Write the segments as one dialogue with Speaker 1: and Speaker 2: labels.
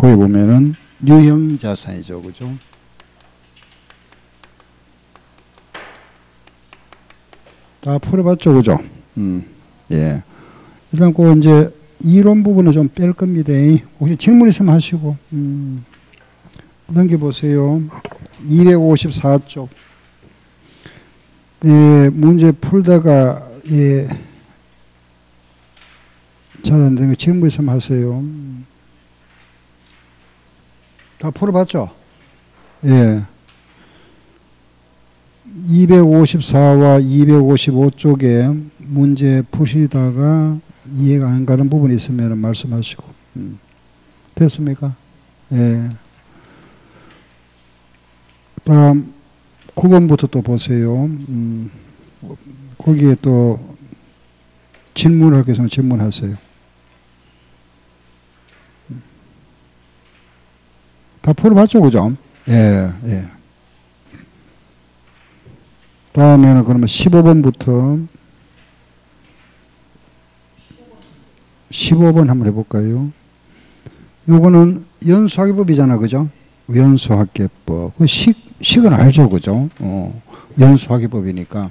Speaker 1: 거기 보면은 유형 자산이죠. 그죠? 다 풀어봤죠. 그죠? 예. 일단 그 이제 이론 부분은 좀 뺄 겁니다. 혹시 질문 있으면 하시고. 넘겨보세요. 254쪽. 예, 문제 풀다가, 예, 잘 안 되는 거 질문 있으면 하세요. 다 풀어봤죠? 예. 254와 255쪽에 문제 푸시다가 이해가 안 가는 부분이 있으면 말씀하시고. 됐습니까? 예. 다음 9번부터 또 보세요. 거기에 또 질문을 계속 질문하세요. 다 풀어봤죠, 그죠? 예, 예. 다음에는 그러면 15번부터 15번 한번 해볼까요? 요거는 연수학계법이잖아, 그죠? 연수학계법. 그 식은 알죠, 그죠? 연수학계법이니까.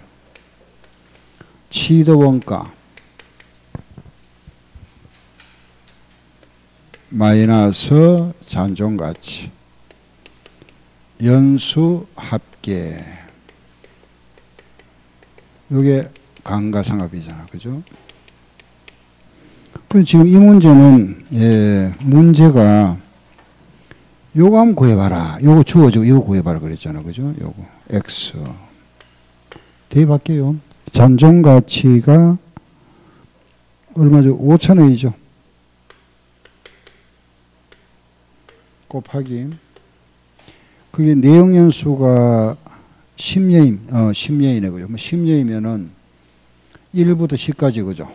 Speaker 1: 취득원가 마이너스 잔존가치 연수합계. 요게 감가상각비잖아, 그죠? 그래서 지금 이 문제는, 예, 문제가 요거 한번 구해봐라. 요거 주어지고 요거 구해봐라 그랬잖아, 그죠? 요거 X 대입할게요. 잔존가치가 얼마죠? 5,000원이죠. 곱하기 그게 내용연수가 10년임, 10년이네, 그죠? 10년이면은 1부터 10까지, 그죠?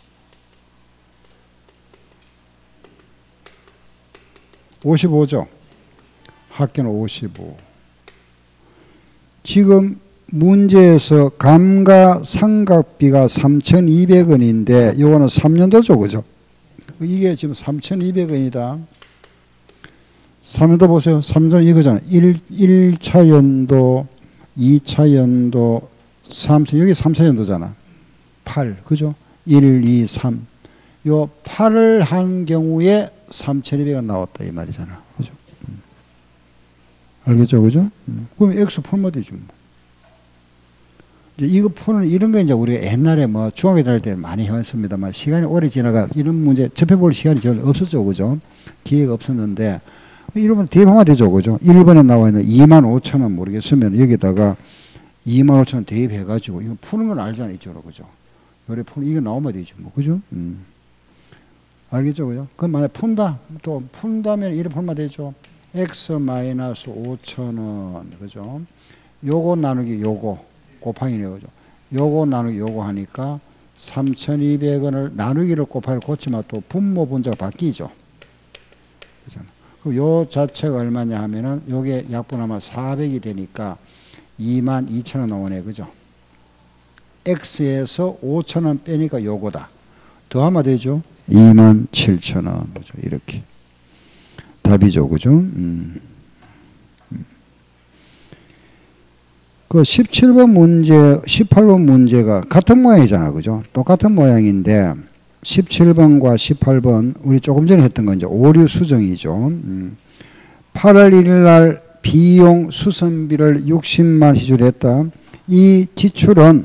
Speaker 1: (55죠) 합계는 55. 지금 문제에서 감가상각비가 3,200원인데 요거는 3년도죠, 그죠? 이게 지금 3,200원이다. 3년도 보세요. 3년도 이거잖아. 1차 연도, 2차 연도, 3차, 여기 3차 연도잖아. 8, 그죠? 1, 2, 3. 요 8을 한 경우에 3,200원 나왔다, 이 말이잖아. 그죠? 알겠죠? 그죠? 그럼 X 풀면 되지, 뭐. 이제 이거 푸는 이런 거 이제 우리가 옛날에 뭐 중학교 다닐 때 많이 해왔습니다만 시간이 오래 지나가 이런 문제 접해볼 시간이 잘 없었죠. 그죠? 기회가 없었는데 이러면 대입하면 되죠. 그죠? 1번에 나와 있는 25,000원 모르겠으면 여기다가 25,000원 대입해가지고 이거 푸는 건 알잖아요. 이쪽으로. 그죠? 요래 푸는, 이거 나오면 되죠. 뭐. 그죠? 알겠죠? 그죠? 그럼 만약 푼다. 또 푼다면 이래 풀면 되죠. X 마이너스 5,000원. 그죠? 요거 나누기 요거. 곱하기네요. 그죠? 요거 나누기 요거 하니까 3,200원을 나누기를 곱하기를 고치면 또 분모 분자가 바뀌죠. 그잖아. 그럼 요 자체가 얼마냐 하면은 요게 약분하면 400이 되니까 22,000원 나오네. 그죠? X에서 5,000원 빼니까 요거다. 더하면 되죠? 27,000원. 그죠? 이렇게. 답이죠. 그죠? 그 17번 문제, 18번 문제가 같은 모양이잖아. 그죠? 똑같은 모양인데 17번과 18번 우리 조금 전에 했던 건 이제 오류 수정이죠. 8월 1일 날 비용 수선비를 60만 지출했다. 이 지출은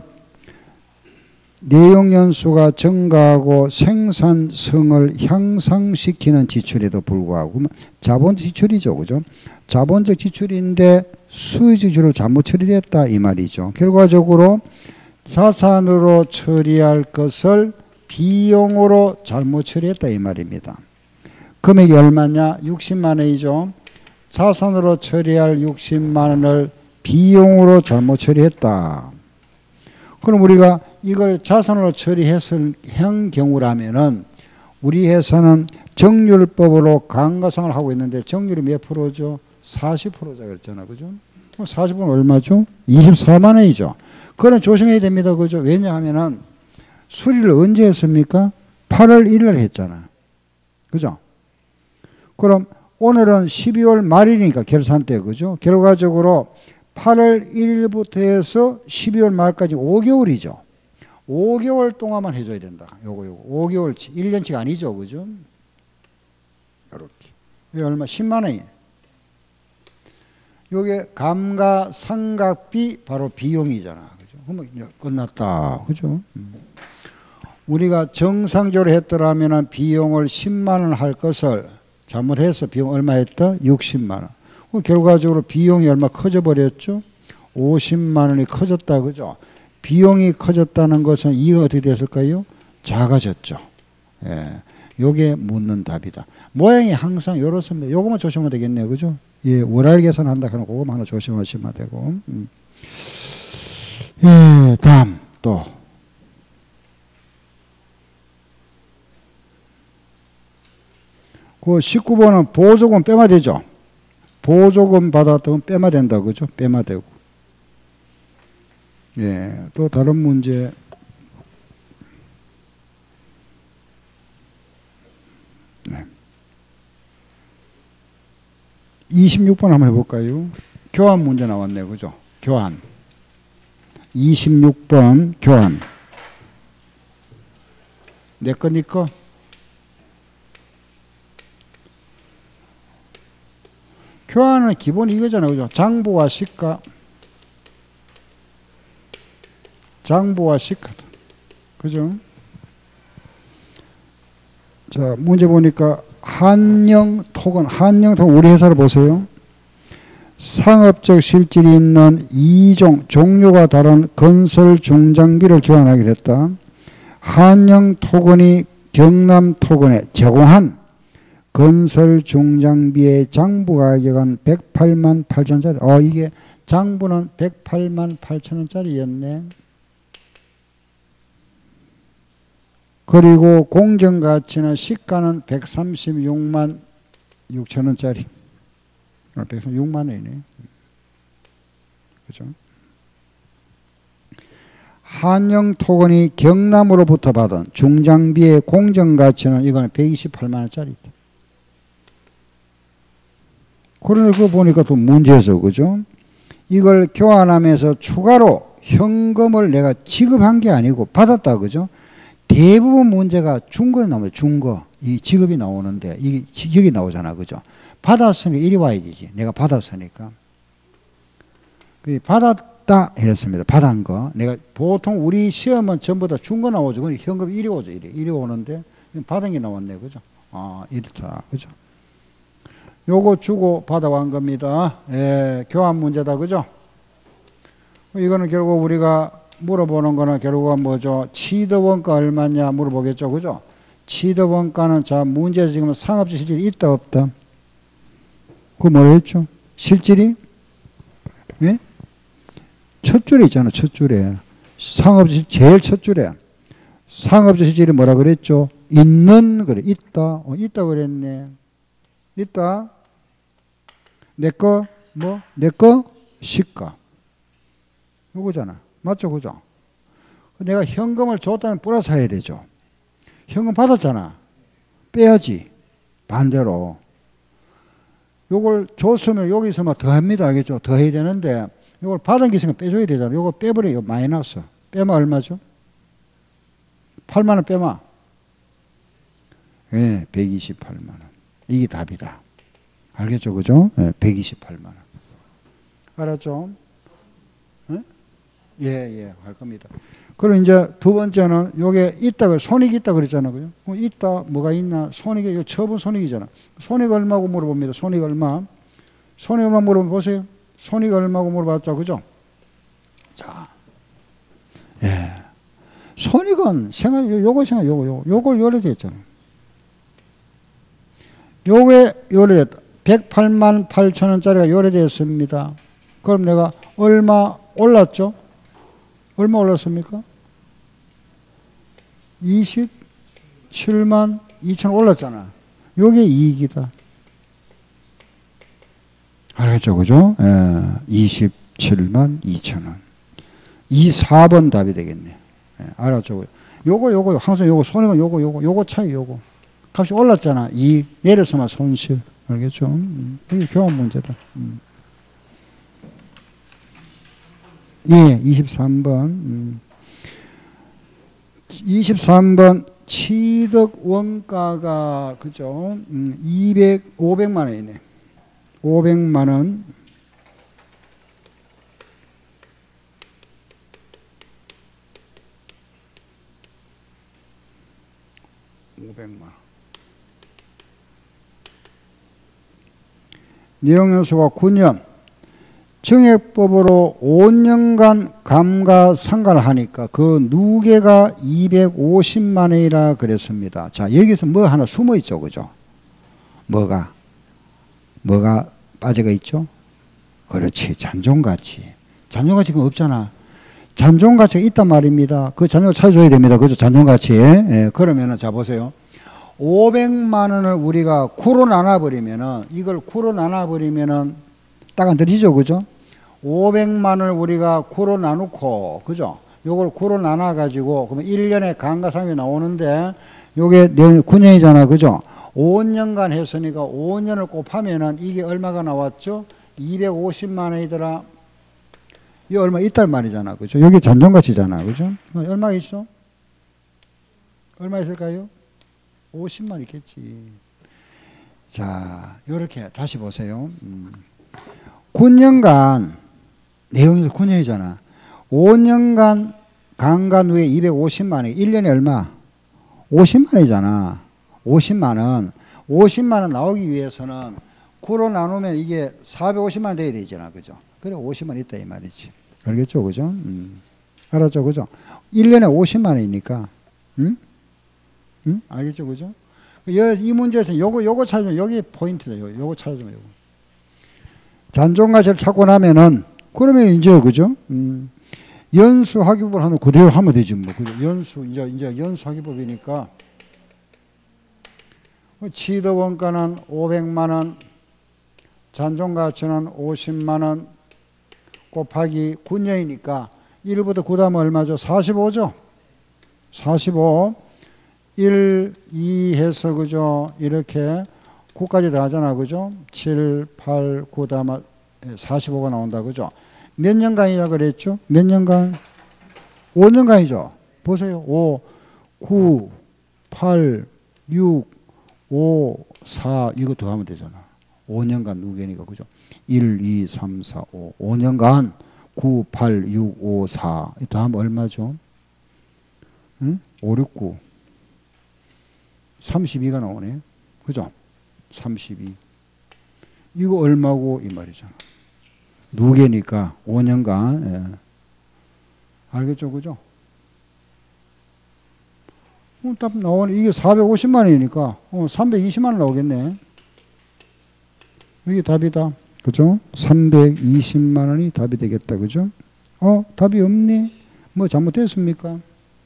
Speaker 1: 내용연수가 증가하고 생산성을 향상시키는 지출에도 불구하고 자본적 지출이죠. 그죠? 자본적 지출인데 수의적 지출을 잘못 처리했다 이 말이죠. 결과적으로 자산으로 처리할 것을 비용으로 잘못 처리했다 이 말입니다. 금액이 얼마냐? 60만 원이죠. 자산으로 처리할 60만 원을 비용으로 잘못 처리했다. 그럼 우리가 이걸 자산으로 처리했을 형 경우라면은 우리 회사는 정률법으로 감가상을 하고 있는데 정률이 몇 프로죠? 40%자 그랬잖아. 그죠? 40%는 얼마죠? 24만 원이죠. 그건 조심해야 됩니다. 그죠? 왜냐하면은 수리를 언제 했습니까? 8월 1일 했잖아. 그죠? 그럼 오늘은 12월 말이니까 결산 때, 그죠? 결과적으로 8월 1일부터 해서 12월 말까지 5개월이죠. 5개월 동안만 해줘야 된다. 요거. 5개월치. 1년치가 아니죠. 그죠? 요렇게. 이게 얼마? 10만 원이에요. 요게 감가상각비 바로 비용이잖아. 그죠? 그러면 끝났다. 그죠? 우리가 정상적으로 했더라면 비용을 10만 원 할 것을 잘못해서 비용 얼마 했다? 60만 원. 결과적으로 비용이 얼마 커져 버렸죠? 50만 원이 커졌다. 그죠? 비용이 커졌다는 것은 이익은 어떻게 됐을까요? 작아졌죠. 예. 요게 묻는 답이다. 모양이 항상 이렇습니다. 요거만 조심하면 되겠네요. 그죠? 예, 월할 계산한다. 그러면 그거만 하나 조심하시면 되고. 예, 다음 또. 그 19번은 보조금 빼면 되죠. 보조금 받았다면 빼면 된다. 그죠? 빼면 되고. 예, 또 다른 문제. 네. 26번 한번 해볼까요? 교환 문제 나왔네요. 그죠? 교환. 26번 교환. 내 거, 니 거? 교환은 기본이 이거잖아요. 그죠? 장부와 시가. 장부와 시가. 그죠? 자, 문제 보니까 한영 토건 우리 회사를 보세요. 상업적 실질이 있는 2종, 종류가 다른 건설 중장비를 교환하기로 했다. 한영 토건이 경남 토건에 제공한 건설 중장비의 장부 가격은 108만 8천원짜리. 이게 장부는 108만 8천원짜리였네. 그리고 공정가치는 시가는 136만 6천원짜리. 136만 원이네. 그죠? 한영 토건이 경남으로부터 받은 중장비의 공정가치는 이거는 128만 원짜리. 그러니 그거 보니까 또 문제에서, 그죠? 이걸 교환하면서 추가로 현금을 내가 지급한 게 아니고 받았다. 그죠? 대부분 문제가 중거에 나오면 중거. 이 지급이 나오는데, 이게 여기 나오잖아. 그죠? 받았으니까 이리 와야지. 내가 받았으니까. 받았다. 이랬습니다. 받은 거. 내가 보통 우리 시험은 전부 다 중거 나오죠. 그러니까 현금이 이리 오죠. 이리 오는데, 받은 게 나왔네. 그죠? 이렇다. 그죠? 요거 주고 받아간 겁니다. 예, 교환 문제다. 그죠? 이거는 결국 우리가 물어보는 거는 결국은 뭐죠? 취득원가 얼마냐 물어보겠죠. 그죠? 취득원가는 자, 문제에서 지금 상업적 실질이 있다, 없다? 그거 뭐라 했죠? 실질이? 예? 첫 줄에 있잖아, 첫 줄에. 상업적 실질, 제일 첫 줄에. 상업적 실질이 뭐라 그랬죠? 있는, 그래. 있다. 있다 그랬네. 있다. 내 거, 뭐? 내 거? 시가. 요거잖아. 맞죠? 그죠? 내가 현금을 줬다면 플러스 해야 되죠. 현금 받았잖아. 빼야지. 반대로. 요걸 줬으면 여기서만 더 합니다. 알겠죠? 더 해야 되는데, 요걸 받은 게 있으면 빼줘야 되잖아. 요거 빼버려요. 마이너스. 빼면 얼마죠? 8만원 빼면. 예, 128만원. 이게 답이다. 알겠죠? 그죠? 예, 128만원. 알았죠? 예, 할 겁니다. 그리고 이제 두 번째는 요게 있다, 손익이 있다 그랬잖아요. 그죠? 있다, 뭐가 있나? 손익이, 이거 처분 손익이잖아. 손익 얼마고 물어봅니다. 손익 얼마? 손익 얼마 물어보면 보세요. 손익 얼마고 물어봤죠. 그죠? 자, 예. 손익은 요걸 요래됐잖아요. 요게 요래됐다. 108만 8천원짜리가 요래됐습니다. 그럼 내가 얼마 올랐죠? 얼마 올랐습니까? 27만 2천 올랐잖아. 요게 이익이다. 알겠죠? 그죠? 27만 2천 원. 4번 답이 되겠네. 알았죠? 요거, 항상 요거, 손해가 요거 차이 요거. 값이 올랐잖아. 이익, 내렸으면 손실. 알겠죠? 이게 교환 문제다. 예, 23번. 23번 취득 원가가 그죠? 500만 원이네. 500만 원. 500만 원. 내용연수가 9년. 정액법으로 5년간 감가상각을 하니까 그 누계가 250만 원이라 그랬습니다. 자, 여기서 뭐 하나 숨어 있죠, 그죠? 뭐가 빠져가 있죠? 그렇지, 잔존가치. 잔존가치가 없잖아. 잔존가치가 있단 말입니다. 그 잔존가치 찾아줘야 됩니다. 그죠? 잔존가치. 예, 그러면은, 자, 보세요. 500만 원을 우리가 9로 나눠버리면은, 이걸 9로 나눠버리면은, 딱 안 들리죠, 그죠? 500만 원을 우리가 9로 나누고, 그죠? 요걸 9로 나눠가지고, 그러면 1년에 감가상각이 나오는데, 요게 9년이잖아, 그죠? 5년간 했으니까 5년을 곱하면은 이게 얼마가 나왔죠? 250만 원이더라. 이 얼마 있단 말이잖아, 그죠? 여기 잔존가치잖아, 그죠? 얼마 있어? 얼마 있을까요? 50만 있겠지. 자, 요렇게 다시 보세요. 9년간, 내용에서 9년이잖아. 5년간 강간 후에 250만 원, 1년에 얼마? 50만 원이잖아. 50만 원. 50만 원 나오기 위해서는 9로 나누면 이게 450만 원 돼야 되잖아. 그죠? 그래, 50만 원 있다 이 말이지. 알겠죠? 그죠? 알았죠? 그죠? 1년에 50만 원이니까. 응? 응? 알겠죠? 그죠? 이 문제에서 요거 찾으면, 여기 포인트다. 요거 찾으면 요거. 잔존가치를 찾고 나면은, 그러면 이제, 그죠? 연수하기법을 하면 그대로 하면 되지, 뭐. 그죠? 이제 연수하기법이니까. 취득원가는 500만 원, 잔존가치는 50만 원 곱하기 9년이니까 1부터 9다음은 얼마죠? 45죠? 45. 1, 2 해서, 그죠? 이렇게 9까지 더하잖아, 그죠? 7, 8, 9 다음에 45가 나온다, 그죠? 몇 년간이라고 그랬죠? 몇 년간? 5년간이죠? 보세요. 5, 9, 8, 6, 5, 4, 이거 더하면 되잖아. 5년간 누계니까, 그죠? 1, 2, 3, 4, 5. 5년간 9, 8, 6, 5, 4. 더하면 얼마죠? 응? 5, 6, 9. 32가 나오네. 그죠? 32. 이거 얼마고? 이 말이잖아. 누계니까 5년간. 예. 알겠죠? 그죠? 답 나오네. 이게 450만 원이니까 320만 원 나오겠네. 이게 답이다. 그죠? 320만 원이 답이 되겠다. 그죠? 답이 없네. 뭐 잘못됐습니까?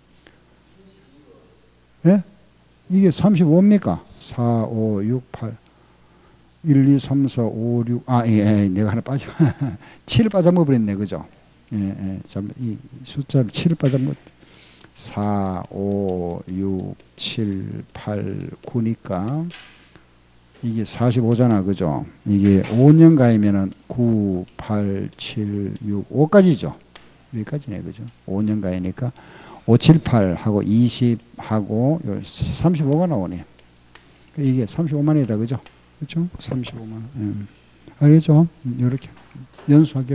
Speaker 1: 예? 이게 35입니까? 4, 5, 6, 8. 1, 2, 3, 4, 5, 6. 예, 내가 하나 빠져. 7을 빠져먹어버렸네. 그죠? 예. 이 숫자를 7을 빠져먹었. 4, 5, 6, 7, 8, 9니까 이게 45잖아. 그죠? 이게 5년 가이면은 9, 8, 7, 6, 5까지죠. 여기까지네. 그죠? 5년 가이니까 5, 7, 8 하고 20 하고 35가 나오네. 이게 35만 원이다. 그죠? 그죠? 35만 원. 알겠죠? 이렇게 연수하게.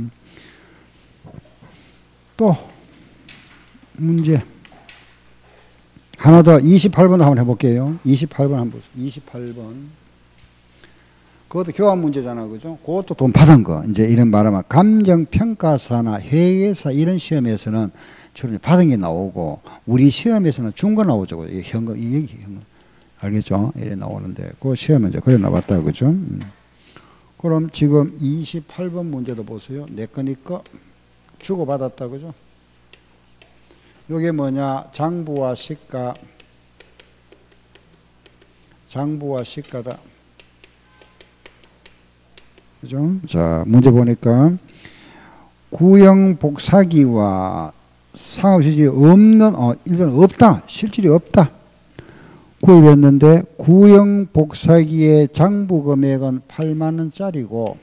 Speaker 1: 또 문제 하나 더 28번 한번 해볼게요. 28번 한번 보세요. 28번. 그것도 교환 문제잖아. 그죠? 그것도 돈 받은 거. 이제 이런 말하면 감정평가사나 회계사 이런 시험에서는 주로 받은 게 나오고 우리 시험에서는 준 거 나오죠. 이게 현금, 이게 현금. 알겠죠? 이래 나오는데 그 시험은 이제 그래 나왔다. 그죠? 그럼 지금 28번 문제도 보세요. 내 거니까 주고받았다. 그죠? 요게 뭐냐? 장부와 시가. 장부와 시가다. 그죠? 자, 문제 보니까 구형 복사기와 상업실질이 없는, 일단 없다. 실질이 없다. 구입했는데 구형 복사기의 장부 금액은 8만 원짜리고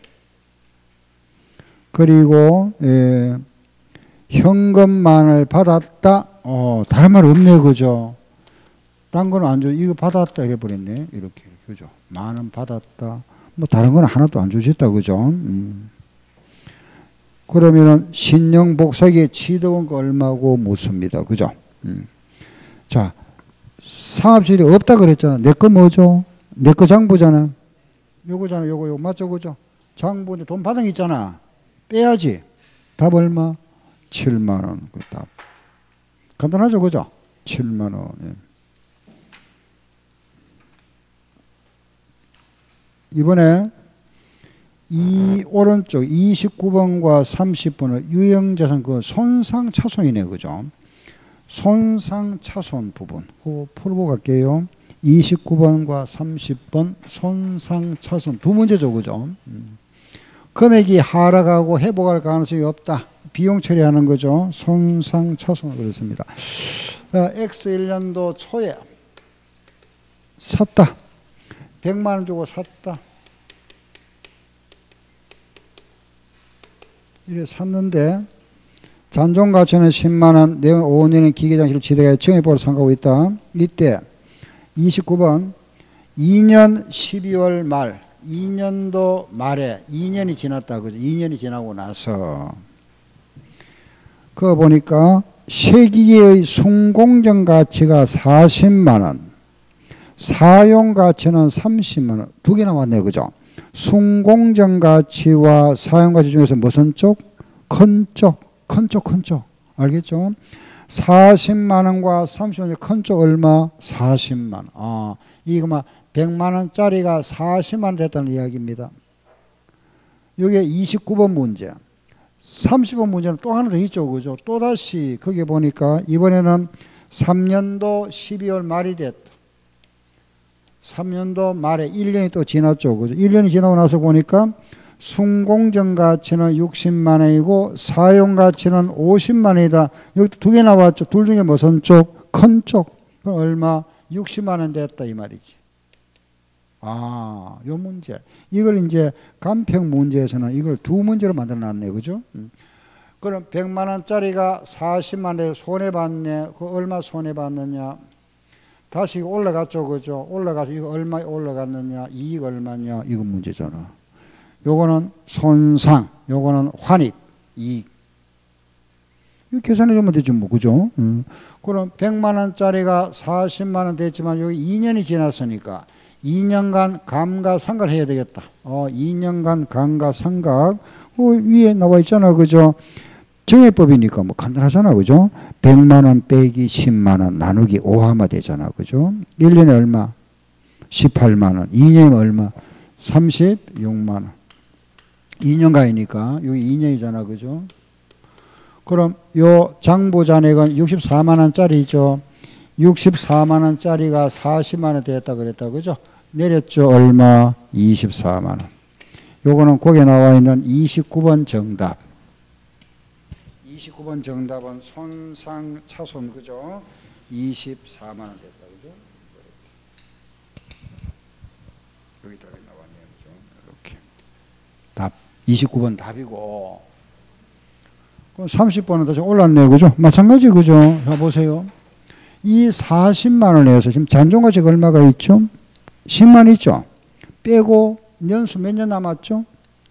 Speaker 1: 그리고 현금만을 받았다. 다른 말 없네, 그죠? 딴 거는 안 줘. 이거 받았다 이래 버렸네. 이렇게, 그죠? 만 원 받았다. 뭐 다른 건 하나도 안 주셨다, 그죠? 그러면은 신형 복사기에 취득한 거 얼마고 묻습니다, 그죠? 자, 상합실이 없다 그랬잖아. 내 거 뭐죠? 내 거 장부잖아. 요거잖아, 요거 맞죠, 그죠? 장부인데 돈 받은 게 있잖아. 빼야지. 답 얼마? 7만 원. 그 답. 간단하죠, 그죠? 7만 원. 예. 이번에 이 오른쪽 29번과 30번은 유형자산 그 손상차손이네, 그죠? 손상차손 부분. 그거 풀어보고 갈게요. 29번과 30번 손상차손 두 문제죠, 그죠? 금액이 하락하고 회복할 가능성이 없다. 비용 처리하는 거죠. 손상차손을 그랬습니다. X1년도 초에 샀다. 100만 원 주고 샀다. 이래 샀는데 잔존가치는 10만 원, 내용 5년은 기계장치를 지대하여 정액보를 상각하고 있다. 이때 29번 2년 12월 말 2년도 말에 2년이 지났다. 그죠? 2년이 지나고 나서 그거 보니까 세기의 순공정 가치가 40만 원, 사용 가치는 30만 원. 두 개 나왔네요. 그죠? 순공정 가치와 사용 가치 중에서 무슨 쪽? 큰 쪽. 큰 쪽, 큰 쪽. 알겠죠? 40만 원과 30만 원, 큰 쪽 얼마? 40만 원. 이거 막 100만 원짜리가 40만 원 됐다는 이야기입니다. 이게 29번 문제. 30번 문제는 또 하나 더 있죠. 그죠? 또다시 거기 보니까 이번에는 3년도 12월 말이 됐다. 3년도 말에 1년이 또 지났죠. 그죠? 1년이 지나고 나서 보니까 순공정 가치는 60만 원이고 사용 가치는 50만 원이다. 여기 두 개 나왔죠. 둘 중에 무슨 쪽? 큰 쪽. 그럼 얼마? 60만 원 됐다 이 말이지. 요 문제. 이걸 이제 간평 문제에서는 이걸 두 문제로 만들어 놨네요. 그죠? 그럼 100만 원짜리가 40만 원에 손해봤네. 그 얼마 손해봤느냐? 다시 올라갔죠. 그죠? 올라가서 이거 얼마 올라갔느냐? 이익 얼마냐? 이거 문제잖아. 요거는 손상, 요거는 환입, 이익. 이거 계산해 주면 되죠, 뭐, 그죠? 그럼 100만 원짜리가 40만 원 됐지만 여기 2년이 지났으니까 2년간 감가상각을 해야 되겠다. 2년간 감가상각. 위에 나와 있잖아, 그죠? 정해법이니까 뭐 간단하잖아, 그죠? 100만 원 빼기 10만 원 나누기 5하면 되잖아, 그죠? 1년에 얼마? 18만 원. 2년이면 얼마? 36만 원. 2년간이니까 여기 2년이잖아, 그죠? 그럼 요 장부 잔액은 64만 원짜리죠. 64만 원짜리가 40만 원 됐다 그랬다, 그죠? 내렸죠, 얼마? 24만 원. 요거는 거기에 나와 있는 29번 정답. 29번 정답은 손상차손, 그죠? 24만 원 됐다, 그죠? 여기다 나왔네요, 그죠? 이렇게. 답. 29번 답이고. 30번은 다시 올랐네요, 그죠? 마찬가지, 그죠? 자, 보세요. 이 40만 원에서 지금 잔존가치가 얼마가 있죠? 10만 원 있죠? 빼고 년수 몇 년 남았죠?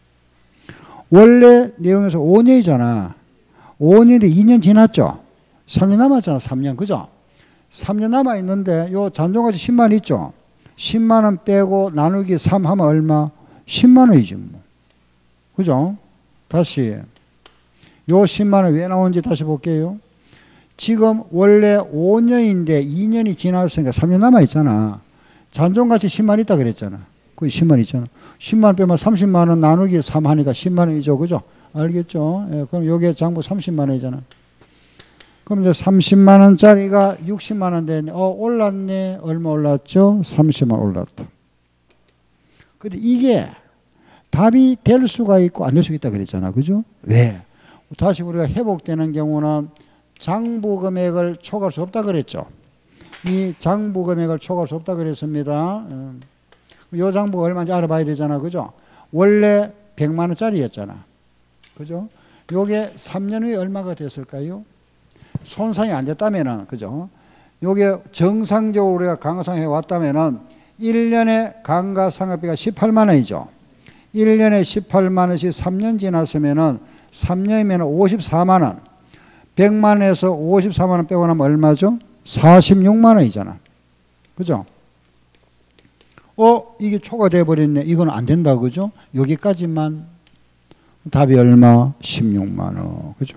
Speaker 1: 원래 내용에서 5년이잖아. 5년이 2년 지났죠? 3년 남았잖아, 3년. 그죠? 3년 남아있는데 요 잔존가치 10만 원 있죠? 10만 원 빼고 나누기 3 하면 얼마? 10만 원이지 뭐. 그죠? 다시 요 10만 원 왜 나오는지 다시 볼게요. 지금 원래 5년인데 2년이 지났으니까 3년 남아있잖아. 잔존가치 10만 원 있다 그랬잖아. 거기 10만 원 있잖아. 10만 원 빼면 30만 원 나누기 3 하니까 10만 원이죠. 그죠? 알겠죠? 예, 그럼 요게 장부 30만 원이잖아. 그럼 이제 30만 원짜리가 60만 원 되네. 올랐네. 얼마 올랐죠? 30만 원 올랐다. 근데 이게 답이 될 수가 있고 안 될 수가 있다 그랬잖아. 그죠? 왜? 다시 우리가 회복되는 경우는 장부 금액을 초과할 수 없다 그랬죠. 이 장부 금액을 초과할 수 없다 그랬습니다. 요 장부가 얼마인지 알아봐야 되잖아. 그죠? 원래 100만 원짜리였잖아. 그죠? 요게 3년 후에 얼마가 됐을까요? 손상이 안 됐다면은, 그죠? 요게 정상적으로 우리가 강가상각해 왔다면은 1년에 강가상각비가 18만 원이죠. 1년에 18만 원씩 3년 지났으면은 3년이면 54만 원. 100만 원에서 54만 원 빼고 나면 얼마죠? 46만 원이잖아. 그죠? 이게 초과돼 버렸네. 이건 안 된다. 그죠? 여기까지만. 답이 얼마? 16만 원. 그죠?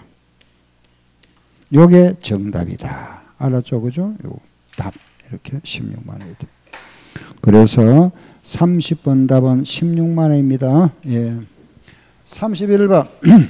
Speaker 1: 요게 정답이다. 알았죠? 그죠? 요 답. 이렇게 16만 원이다. 그래서 30번 답은 16만 원입니다. 예. 31번.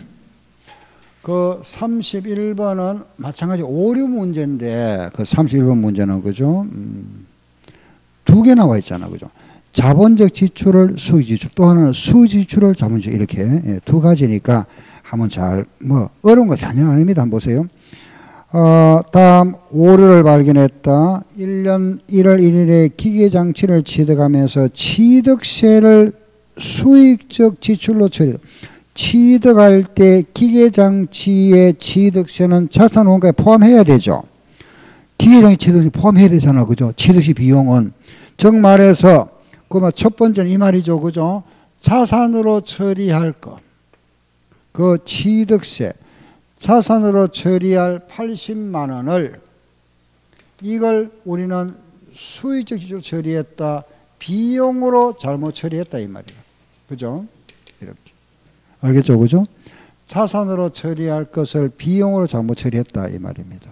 Speaker 1: 그 31번은 마찬가지 오류 문제인데, 그 31번 문제는, 그죠? 두 개 나와 있잖아. 그죠? 자본적 지출을 수익지출, 또 하나는 수지출을 자본적, 이렇게 두 가지니까 한번 잘, 어려운 거 전혀 아닙니다. 한번 보세요. 다음 오류를 발견했다. 1년 1월 1일에 기계장치를 취득하면서 취득세를 수익적 지출로 처리. 취득할 때 기계장치의 취득세는 자산원가에 포함해야 되죠. 기계장치 취득이 포함해야 되잖아. 그죠? 취득시 비용은. 즉 말해서 첫 번째는 이 말이죠. 그죠? 자산으로 처리할 것. 그 취득세. 자산으로 처리할 80만 원을 이걸 우리는 수익적 지출로 처리했다. 비용으로 잘못 처리했다. 이 말이에요. 그죠? 이렇게. 알겠죠? 그죠? 자산으로 처리할 것을 비용으로 잘못 처리했다. 이 말입니다.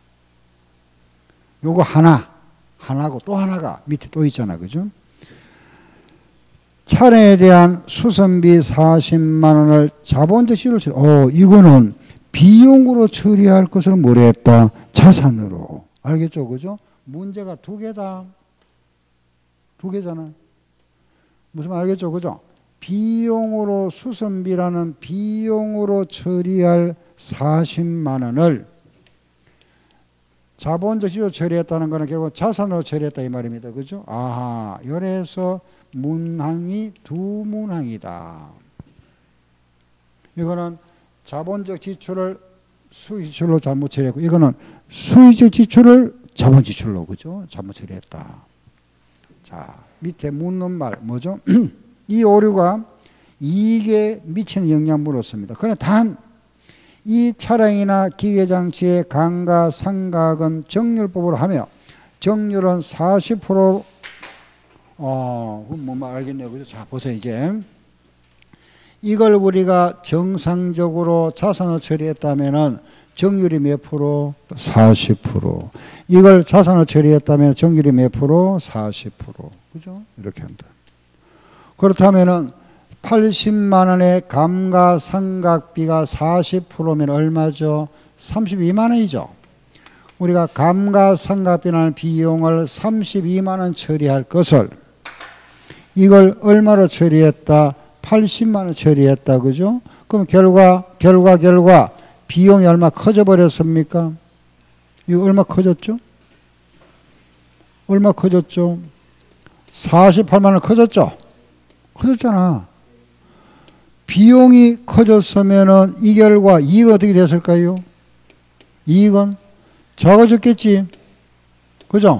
Speaker 1: 요거 하나고 또 하나가 밑에 또 있잖아. 그죠? 차량에 대한 수선비 40만 원을 자본적 지출로 처리. 이거는 비용으로 처리할 것을 뭐래 했다? 자산으로. 알겠죠? 그죠? 문제가 두 개다. 두 개잖아. 무슨 말 알겠죠? 그죠? 비용으로 수선비라는 비용으로 처리할 40만 원을 자본적 지출로 처리했다는 것은 결국 자산으로 처리했다 이 말입니다. 그죠? 아하, 요래서 문항이 두 문항이다. 이거는 자본적 지출을 수익지출로 잘못 처리했고, 이거는 수익적 지출을 자본 지출로, 그죠? 잘못 처리했다. 자, 밑에 묻는 말 뭐죠? 이 오류가 이익에 미치는 영향 물었습니다. 그냥 단 이 차량이나 기계장치의 감가상각은 정률법으로 하며 정률은 40%. 그럼 뭐 알겠네요. 그죠? 자, 보세요. 이제 이걸 우리가 정상적으로 자산을 처리했다면은 정률이 몇 프로? 40%. 이걸 자산을 처리했다면 정률이 몇 프로? 40%. 그죠? 이렇게 한다. 그렇다면은 80만 원의 감가상각비가 40%면 얼마죠? 32만 원이죠. 우리가 감가상각비라는 비용을 32만 원 처리할 것을 이걸 얼마로 처리했다? 80만 원 처리했다. 그죠? 그럼 결과 비용이 얼마 커져 버렸습니까? 이거 얼마 커졌죠? 얼마 커졌죠? 48만 원 커졌죠? 커졌잖아. 비용이 커졌으면은 이 결과 이익은 어떻게 됐을까요? 이익은 작아졌겠지. 그죠?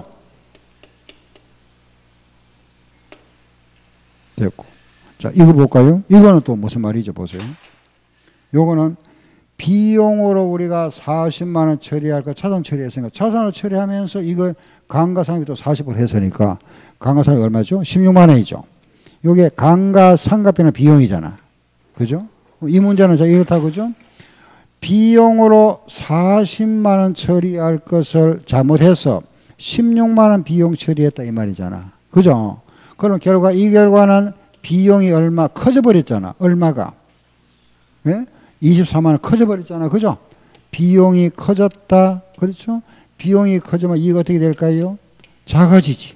Speaker 1: 됐고. 자, 이거 볼까요? 이거는 또 무슨 말이죠? 보세요. 요거는 비용으로 우리가 40만 원 처리할 거 자산 처리했으니까 자산을 처리하면서 이거 감가상각비도 40% 했으니까 감가상각비 얼마죠? 16만 원이죠. 요게 감가상각비는 비용이잖아. 그죠? 이 문제는 이렇다. 그죠? 비용으로 40만 원 처리할 것을 잘못해서 16만 원 비용 처리했다 이 말이잖아. 그죠? 그럼 이 결과는 비용이 얼마 커져 버렸잖아. 얼마가? 예? 24만 원 커져 버렸잖아. 그죠? 비용이 커졌다. 그렇죠? 비용이 커지면 이익 어떻게 될까요? 작아지지.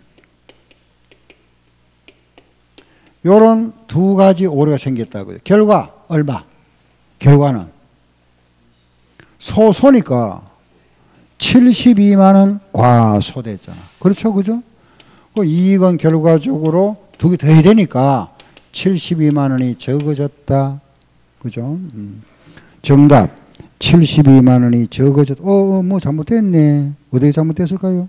Speaker 1: 요런 두 가지 오류가 생겼다고요. 결과 얼마? 결과는 소니까 72만 원 과소됐잖아. 그렇죠, 그죠? 그 이익은 결과적으로 두 개 더 해야 되니까 72만 원이 적어졌다. 그죠? 정답 72만 원이 적어졌다. 뭐 잘못됐네. 어떻게 잘못됐을까요?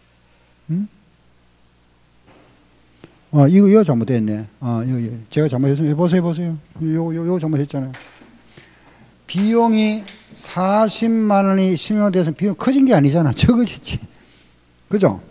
Speaker 1: 이거 잘못됐네. 이거 제가 잘못했으면 보세요. 요거 잘못했잖아요. 비용이 40만 원이 10년 돼서 비용 커진 게 아니잖아. 적어졌지. 그죠?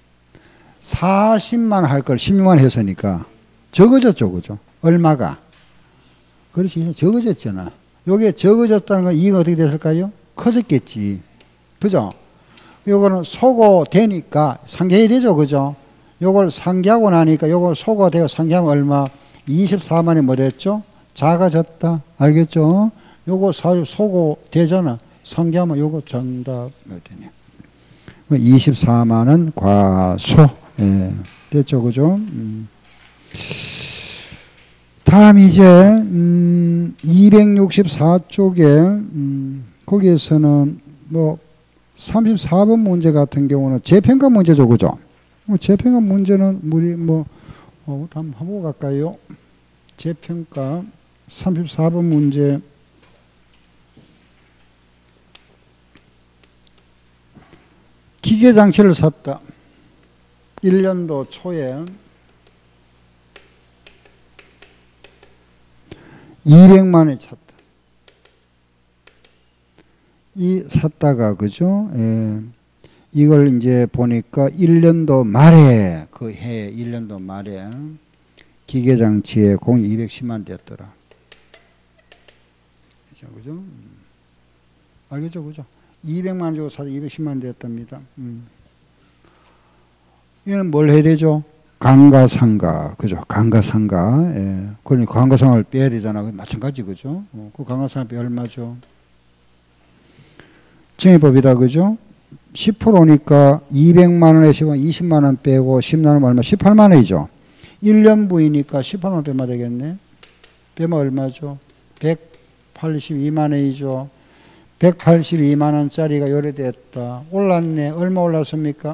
Speaker 1: 40만 원 할 걸 16만 원 했으니까 적어졌죠. 그죠? 얼마가? 그렇지. 적어졌잖아. 요게 적어졌다는 건 이익은 어떻게 됐을까요? 커졌겠지. 그죠? 요거는 소거되니까 상계해야 되죠. 그죠? 요걸 상계하고 나니까 요걸 소거되고 상계하면 얼마? 24만이 뭐 됐죠? 작아졌다. 알겠죠? 요거 소거되잖아. 상계하면 요거 정답 몇 되냐? 24만원 과소. 예, 됐죠. 그죠? 다음 이제 264쪽에 거기에서는 뭐 34번 문제 같은 경우는 재평가 문제죠. 그죠? 재평가 문제는 우리 한번 해보고 갈까요? 재평가 34번 문제. 기계장치를 샀다. 1년도 초에 200만 원에 샀다. 샀다가 그죠? 예. 이걸 이제 보니까 1년도 말에 그 해 1년도 말에 기계장치에 공이 210만 원 됐더라. 그죠? 알겠죠? 그죠? 200만 원 주고 사서 210만 원 됐답니다. 이거는 뭘 해야 되죠? 감가상가. 그죠? 감가상가. 예. 그러니까 감가상가를 빼야 되잖아. 마찬가지, 그죠? 그 감가상가 빼 얼마죠? 정의법이다. 그죠? 10%니까 200만 원에 20만 원 빼고 10만 원 얼마? 18만 원이죠. 1년 부이니까 18만 원 빼면 되겠네. 빼면 얼마죠? 182만 원이죠. 182만 원짜리가 요래됐다. 올랐네. 얼마 올랐습니까?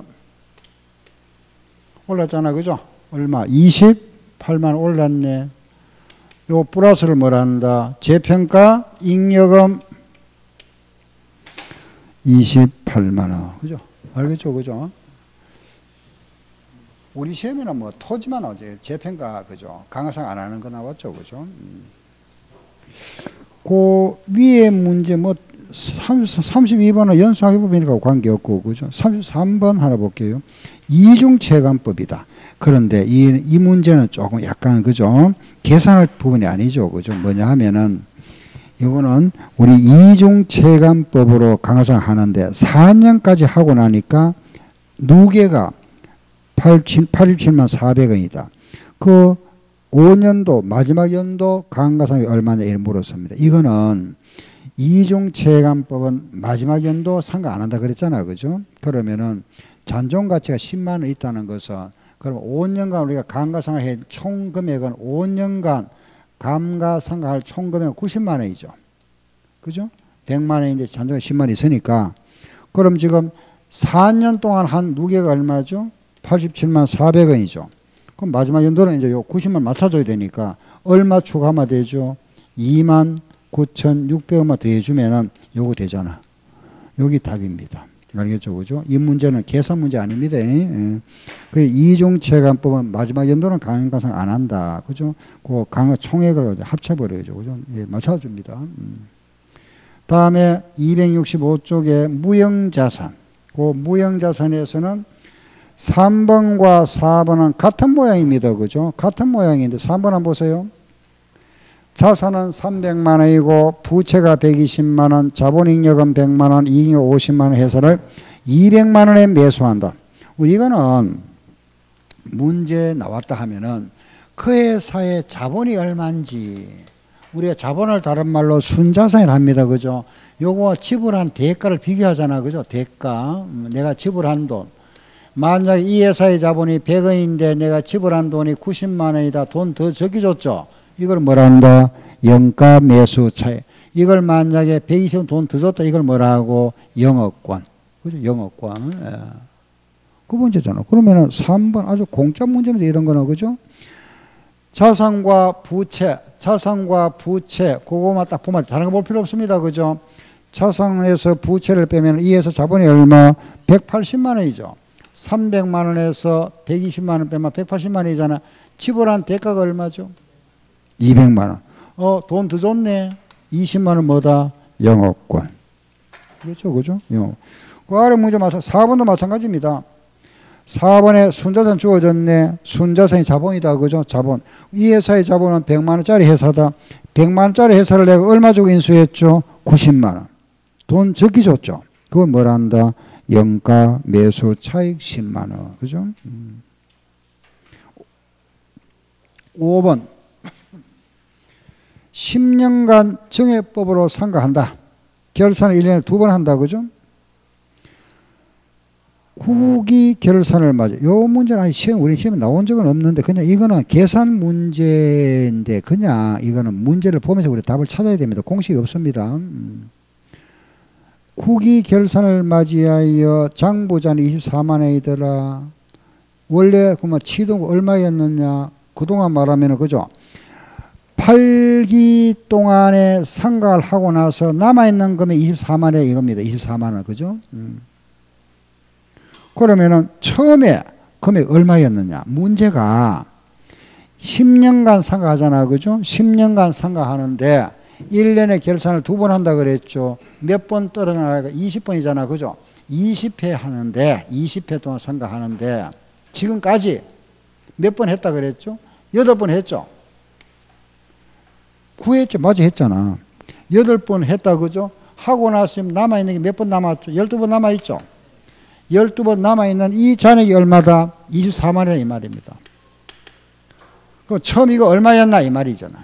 Speaker 1: 올랐잖아. 그죠? 얼마? 28만 원 올랐네. 요 플러스를 뭐란다? 재평가 잉여금 28만 원. 그죠? 알겠죠? 그죠? 우리 시험에는 뭐 토지만 나오지. 재평가, 그죠? 강화상 안 하는 거 나왔죠. 그죠? 그 위에 문제 32번은 연수학위법이니까 관계없고, 그죠? 33번 하나 볼게요. 이중체감법이다. 그런데 이 문제는 조금 약간, 그죠? 계산할 부분이 아니죠. 그죠? 뭐냐 하면은, 이거는 우리 이중체감법으로 강화상 하는데 4년까지 하고 나니까 누계가 87만 400원이다. 그 5년도 마지막 연도 강화상이 얼마냐 이렇게 물었습니다. 이거는 이중체감법은 마지막 연도 상가 안 한다 그랬잖아. 그죠? 그러면은 잔존 가치가 10만 원 있다는 것은 그럼 5년간 우리가 감가상각할 해 총 금액은 5년간 감가상각할 총 금액은 90만 원이죠. 그죠? 100만 원인데 잔존가 10만 원 있으니까 그럼 지금 4년 동안 한 누계가 얼마죠? 87만 400원이죠. 그럼 마지막 연도는 이제 요 90만 맞춰줘야 되니까 얼마 추가하면 되죠? 2만 9,600원만 더해주면은 요거 되잖아. 여기 답입니다. 알겠죠? 그죠? 이 문제는 계산 문제 아닙니다. 예. 그 이중체감법은 마지막 연도는 감가상 안 한다. 그죠? 그 강화 총액을 합쳐버려야죠. 그죠? 예, 맞춰줍니다. 다음에 265쪽에 무형자산. 그 무형자산에서는 3번과 4번은 같은 모양입니다. 그죠? 같은 모양인데 3번 한번 보세요. 자산은 300만 원이고 부채가 120만 원, 자본잉여금 100만 원, 이익 50만 원 해서를 200만 원에 매수한다. 이거는 문제 나왔다 하면은 그 회사의 자본이 얼마인지 우리가 자본을 다른 말로 순자산이라 합니다. 그죠? 요거 지불한 대가를 비교하잖아. 그죠? 대가. 내가 지불한 돈. 만약 이 회사의 자본이 100원인데 내가 지불한 돈이 90만 원이다. 돈 더 적게 줬죠? 이걸 뭐라 한다? 영가 매수 차익. 이걸 만약에 120원 돈 더 줬다. 이걸 뭐라 하고? 영업권. 그죠? 영업권. 예. 그 문제잖아. 그러면은 3번 아주 공짜 문제입니다. 이런 거는. 그죠? 자산과 부채, 그거만 딱 보면 다른 거 볼 필요 없습니다. 그죠? 자산에서 부채를 빼면 2에서 자본이 얼마? 180만 원이죠. 300만 원에서 120만 원 빼면 180만 원이잖아. 지불한 대가가 얼마죠? 200만 원. 돈 더 줬네. 20만 원 뭐다? 영업권. 그렇죠, 그죠? 영업. 그 아래 문제 4번도 마찬가지입니다. 4번에 순자산 주어졌네. 순자산이 자본이다. 그죠? 자본. 이 회사의 자본은 100만 원짜리 회사다. 100만 원짜리 회사를 내가 얼마 주고 인수했죠? 90만 원. 돈 적게 줬죠. 그건 뭘 한다? 영가 매수 차익 10만 원. 그죠? 5번. 10년간 정액법으로 상가한다. 결산을 1년에 2번 한다. 그죠? 국이 결산을 맞아. 요 문제는 아직 우리 시험에 나온 적은 없는데, 그냥 이거는 계산 문제인데, 그냥 이거는 문제를 보면서 우리 답을 찾아야 됩니다. 공식이 없습니다. 국이 결산을 맞이하여 장부자는 24만 원이더라. 원래 그만 취득 얼마였느냐? 그동안 말하면은, 그죠? 8기 동안에 상각을 하고 나서 남아있는 금액 24만 원 이겁니다. 24만 원. 그죠? 그러면은 처음에 금액 얼마였느냐? 문제가 10년간 상각하잖아. 그죠? 10년간 상각하는데 1년에 결산을 2번 한다 그랬죠. 몇 번 떨어나가 20번이잖아. 그죠? 20회 하는데 20회 동안 상각하는데 지금까지 몇 번 했다 그랬죠? 8번 했죠. 9했죠. 맞아 했잖아. 8번 했다. 그죠? 하고 나서 남아있는 게 몇 번 남았죠? 12번 남아있죠. 12번 남아있는 이 잔액이 얼마다? 24만 원 이 말입니다. 그럼 처음 이거 얼마였나 이 말이잖아.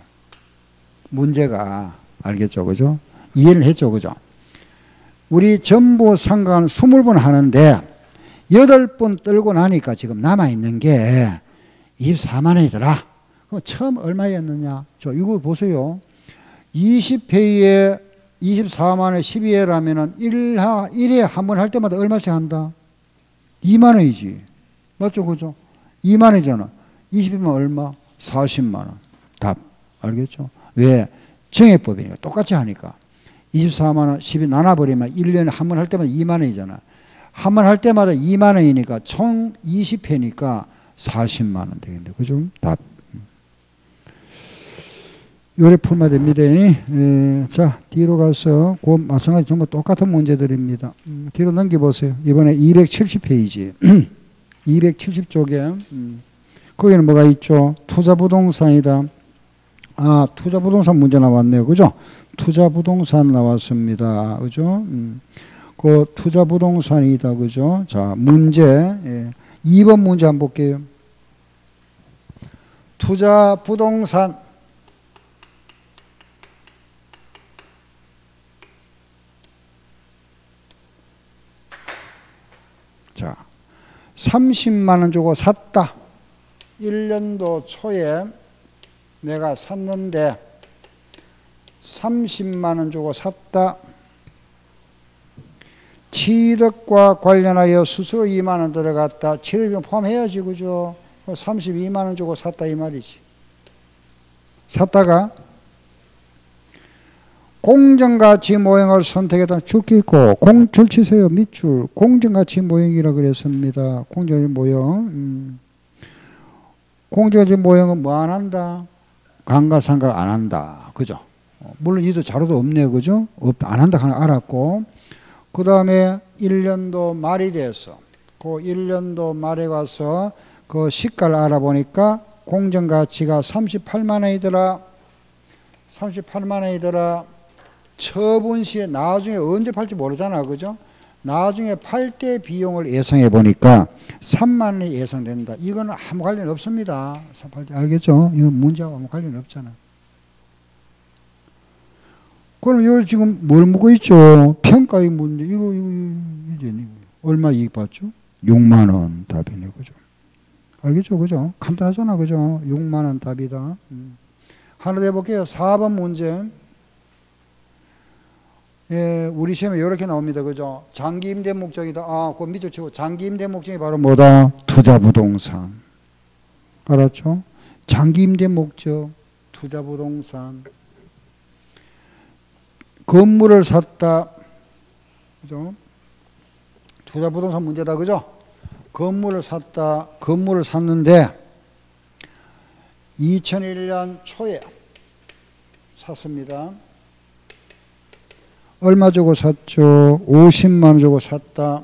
Speaker 1: 문제가 알겠죠? 그죠? 이해를 했죠? 그죠? 우리 전부 상각은 20번 하는데 8번 떨고 나니까 지금 남아있는 게 24만 원이더라. 그럼 처음 얼마였느냐? 이거 보세요. 20회에 24만 원 12회라면은 1회 한 번 할 때마다 얼마씩 한다? 2만 원이지. 맞죠? 그죠? 2만 원이잖아. 20회면 얼마? 40만 원. 답. 알겠죠? 왜? 정액법이니까. 똑같이 하니까. 24만 원 12 나눠버리면 1년에 한 번 할 때마다 2만 원이잖아. 한 번 할 때마다 2만 원이니까 총 20회니까 40만 원 되겠네. 그죠? 답. 요래 풀면 됩니다. 자, 뒤로 가서 그 마찬가지 전부 똑같은 문제들입니다. 뒤로 넘겨보세요. 이번에 270페이지. 270쪽에 거기는 뭐가 있죠? 투자부동산이다. 아, 투자부동산 문제 나왔네요. 그죠? 투자부동산 나왔습니다. 그죠? 그 투자부동산이다. 그죠? 자, 문제. 2번 문제 한번 볼게요. 투자부동산. 자, 30만 원 주고 샀다. 1년도 초에 내가 샀는데 30만 원 주고 샀다. 취득과 관련하여 수수료 2만 원 들어갔다. 취득비용 포함해야지. 그죠? 32만 원 주고 샀다 이 말이지. 샀다가 공정가치 모형을 선택했다. 줄게 있고 줄 치세요. 밑줄. 공정가치 모형이라 그랬습니다. 공정가치 모형. 공정가치 모형은 뭐 안 한다? 감가상각 안 한다. 그죠? 물론 이도 자료도 없네. 그죠? 안 한다 하는 거 알았고, 그 다음에 1년도 말이 돼서 그 1년도 말에 가서 그 시가를 알아보니까 공정가치가 38만 원이더라. 38만 원이더라. 처분 시에 나중에 언제 팔지 모르잖아. 그죠? 나중에 팔 때 비용을 예상해 보니까 3만 원이 예상된다. 이거는 아무 관련 없습니다. 팔 때 알겠죠? 이건 문제하고 아무 관련 없잖아. 그럼 여기 지금 뭘 묻고 있죠? 평가의 문제. 이거 이제 얼마 이익 봤죠? 6만 원 답이네. 그죠? 알겠죠? 그죠? 간단하잖아. 그죠? 6만 원 답이다. 하나 더 해볼게요. 4번 문제. 우리 시험에 이렇게 나옵니다. 그죠? 장기 임대 목적이다. 그 밑줄 치고 장기 임대 목적이 바로 뭐다? 투자부동산. 알았죠? 장기 임대 목적, 투자부동산. 건물을 샀다. 그죠? 투자부동산 문제다. 그죠? 건물을 샀다. 건물을 샀는데 2001년 초에 샀습니다. 얼마 주고 샀죠? 50만 원 주고 샀다.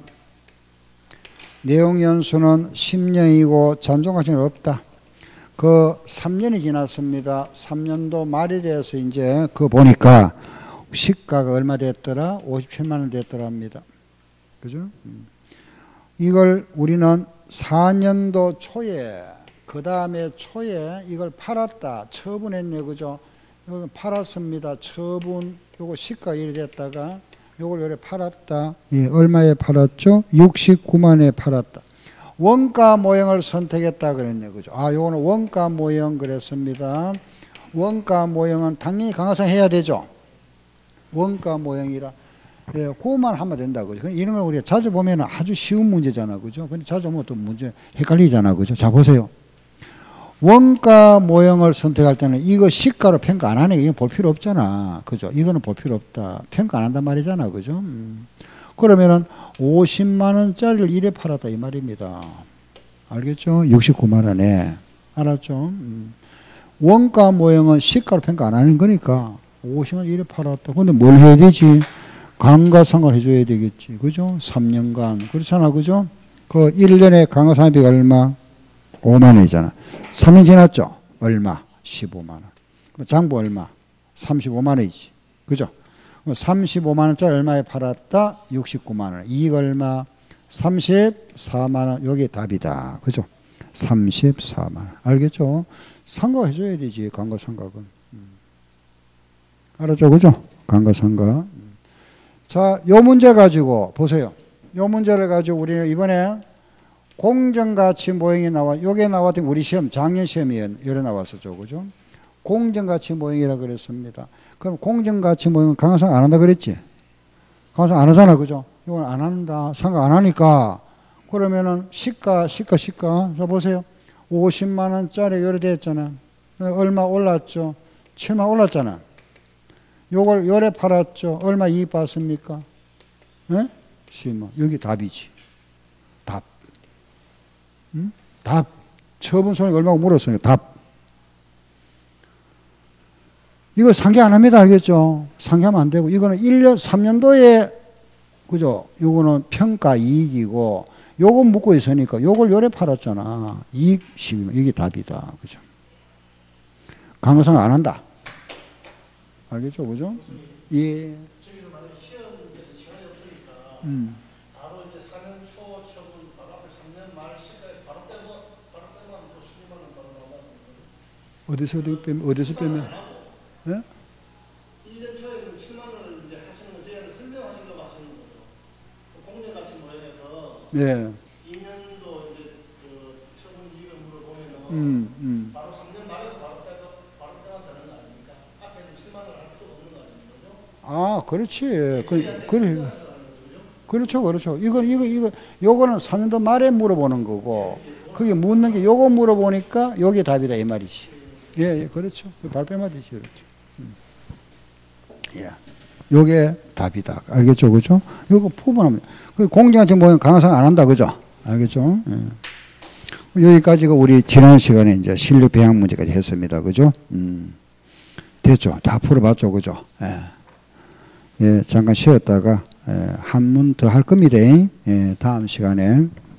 Speaker 1: 내용 연수는 10년이고 잔존가치는 없다. 그 3년이 지났습니다. 3년도 말이 돼서 이제 그거 보니까 시가가 얼마 됐더라? 57만 원 됐더라 합니다. 그죠? 이걸 우리는 4년도 초에 그 다음에 초에 이걸 팔았다. 처분했네. 그죠? 이걸 팔았습니다. 처분 요거 시가 이래 됐다가 요걸 요래 팔았다. 예, 얼마에 팔았죠? 69만에 팔았다. 원가 모형을 선택했다 그랬네. 그죠? 요거는 원가 모형 그랬습니다. 원가 모형은 당연히 강화상 해야 되죠. 원가 모형이라. 예, 그것만 하면 된다. 그죠? 이런 걸 우리가 자주 보면 아주 쉬운 문제잖아. 그죠? 근데 자주 보면 또 문제 헷갈리잖아. 그죠? 자, 보세요. 원가 모형을 선택할 때는 이거 시가로 평가 안 하네. 이거 볼 필요 없잖아. 그죠? 이거는 볼 필요 없다. 평가 안 한단 말이잖아. 그죠? 그러면은 50만 원짜리를 이래 팔았다 이 말입니다. 알겠죠? 69만 원에. 알았죠? 원가 모형은 시가로 평가 안 하는 거니까 50만 원 이래 팔았다. 근데 뭘 해야 되지? 감가상각을 해줘야 되겠지. 그죠? 3년간. 그렇잖아. 그죠? 그 1년에 감가상각비가 얼마? 5만 원이잖아. 3년 지났죠? 얼마? 15만 원. 장부 얼마? 35만 원이지. 그죠? 35만 원짜리 얼마에 팔았다? 69만 원. 이익 얼마? 34만 원. 여기 답이다. 그죠? 34만 원. 알겠죠? 상각해줘야 되지. 감가상각은. 알았죠? 그죠? 감가상각. 자, 요 문제 가지고 보세요. 요 문제를 가지고 우리는 이번에 공정가치 모형이 나와, 요게 나왔던 우리 시험, 작년 시험이 여러 나왔었죠. 그죠? 공정가치 모형이라 그랬습니다. 그럼 공정가치 모형은 강화상 안 한다 그랬지? 강화상 안 하잖아. 그죠? 이건 안 한다. 상각 안 하니까. 그러면은 시가. 자, 보세요. 50만 원짜리 요래 됐잖아. 얼마 올랐죠? 7만 올랐잖아. 요걸 요래 팔았죠. 얼마 이익 봤습니까? 예? 10만. 여기 답이지. 답. 답. 처분 손익 얼마고 물었으니까 답. 이거 상계 안 합니다. 알겠죠? 상계하면 안 되고. 이거는 1년, 3년도에, 그죠? 요거는 평가 이익이고, 요거 묻고 있으니까 요걸 요래 팔았잖아. 이익 12만. 이게 답이다. 그죠? 강화상 안 한다. 알겠죠? 그죠? 예.
Speaker 2: 저기도 만약에 시험 시간이 없으니까 바로 이제 4년 초 처분 바로 앞에 3년 말 시가에 바로 빼면 또 12만 원 바로 나온다는 거죠.
Speaker 1: 어디서 빼면? 예?
Speaker 2: 1년 초에는 7만 원을 이제 하시는 거 저희한테 설명하시려고 하시는 거죠. 공정가치 모형에서
Speaker 1: 예.
Speaker 2: 2년도 이제 그 처분 이익을 물어보면은 바로 3년 말에서 바로 빼면 되는 거 아닙니까? 앞에는 7만 원 할 필요가 없는 거 아닙니까?
Speaker 1: 그렇지. 그래. 그렇죠. 요거는 3년도 말에 물어보는 거고, 그게 묻는 게 요거 물어보니까 요게 답이다 이 말이지. 예, 그렇죠. 발표만 되지, 그렇죠. 예. 요게 답이다. 알겠죠? 그죠? 요거 부분합니다. 그 공정가치 모형 강화상 안 한다. 그죠? 알겠죠? 예. 여기까지가 우리 지난 시간에 이제 실력 배양 문제까지 했습니다. 그죠? 됐죠? 다 풀어봤죠? 그죠? 예. 예, 잠깐 쉬었다가 한 문 더 할 겁니다. 예, 다음 시간에